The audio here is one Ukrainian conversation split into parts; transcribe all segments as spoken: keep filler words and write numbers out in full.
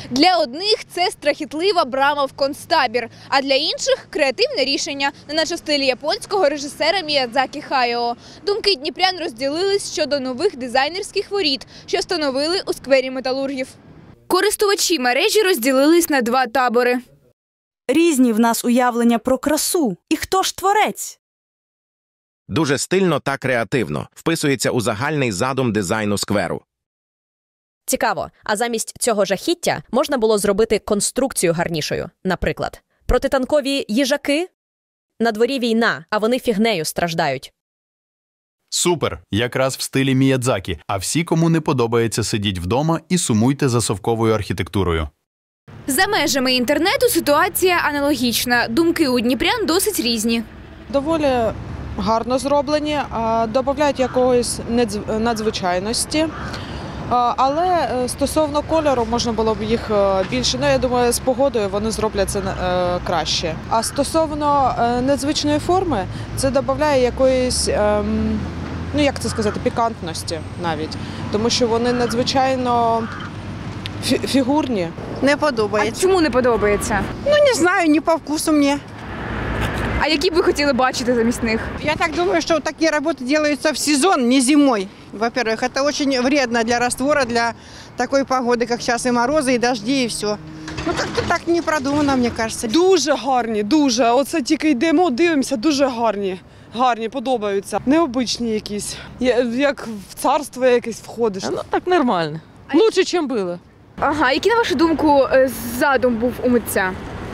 Для одних це страхітлива брама в концтабір, а для інших – креативне рішення, неначе в стилі японського режисера Міядзакі Хайоо. Думки дніпрян розділились щодо нових дизайнерських воріт, що встановили у сквері металургів. Користувачі мережі розділились на два табори. Різні в нас уявлення про красу. І хто ж творець? Дуже стильно та креативно. Вписується у загальний задум дизайну скверу. Цікаво, а замість цього жахіття можна було зробити конструкцію гарнішою. Наприклад, протитанкові їжаки? На дворі війна, а вони фігнею страждають. Супер! Якраз в стилі Міядзакі. А всі, кому не подобається, сидіть вдома і сумуйте за совковою архітектурою. За межами інтернету ситуація аналогічна. Думки у дніпрян досить різні. Доволі гарно зроблені, додають якоїсь надзвичайності. Але стосовно кольору можна було б їх більше. Ну, я думаю, з погодою вони зроблять це краще. А стосовно незвичної форми, це додає якоїсь, ну як це сказати, пікантності навіть. Тому що вони надзвичайно фігурні. Не подобається. А чому не подобається? Ну, не знаю, не по вкусу мені. А які б ви хотіли бачити замість них? Я так думаю, что такие работы делаются в сезон, не зимой. Во-первых, это очень вредно для раствора, для такой погоды, как сейчас, и морозы, и дожди, и все. Ну, как-то так не продумано, мне кажется. Дуже гарні, дуже. Оце тільки йдемо, дивимося, дуже гарні. Гарні, подобаються. Необичні якісь. Як в царство якесь входиш. Ну, так нормально. Лучше, ніж було. Ага, який, на вашу думку, задум був у митця?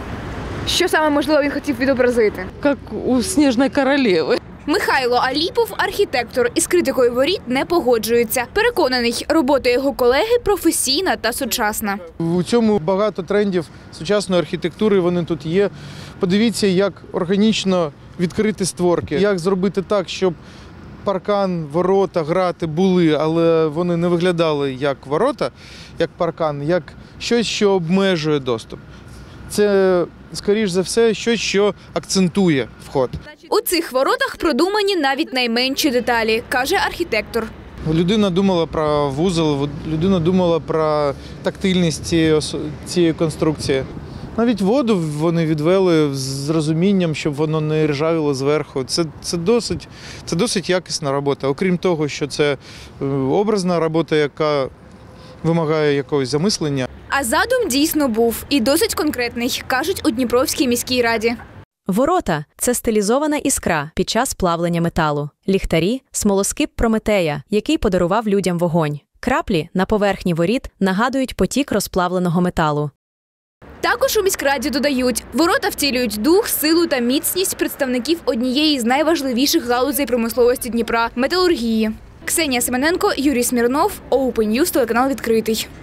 Що саме, можливо, він хотів відобразити? Як у Сніжної королеви. Михайло Аліпов – архітектор, із критикою воріт не погоджується. Переконаний, робота його колеги професійна та сучасна. У цьому багато трендів сучасної архітектури, вони тут є. Подивіться, як органічно відкрити створки, як зробити так, щоб паркан, ворота, грати були, але вони не виглядали як ворота, як паркан, як щось, що обмежує доступ. Це, скоріш за все, щось, що акцентує вход. У цих воротах продумані навіть найменші деталі, каже архітектор. Людина думала про вузол, людина думала про тактильність цієї, цієї конструкції. Навіть воду вони відвели з розумінням, щоб воно не ржавіло зверху. Це, це, досить, це досить якісна робота. Окрім того, що це образна робота, яка вимагає якогось замислення. А задум дійсно був і досить конкретний, кажуть у Дніпровській міській раді. Ворота – це стилізована іскра під час плавлення металу. Ліхтарі – смолоскип Прометея, який подарував людям вогонь. Краплі на поверхні воріт нагадують потік розплавленого металу. Також у міськраді додають, ворота втілюють дух, силу та міцність представників однієї з найважливіших галузей промисловості Дніпра – металургії. Ксенія Семененко, Юрій Смірнов, Open News, телеканал «Відкритий».